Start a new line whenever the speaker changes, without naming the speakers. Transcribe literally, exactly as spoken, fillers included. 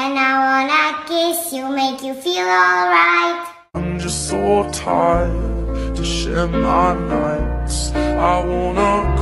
And I wanna kiss you, make you feel alright.
I'm just so tired to share my nights. I wanna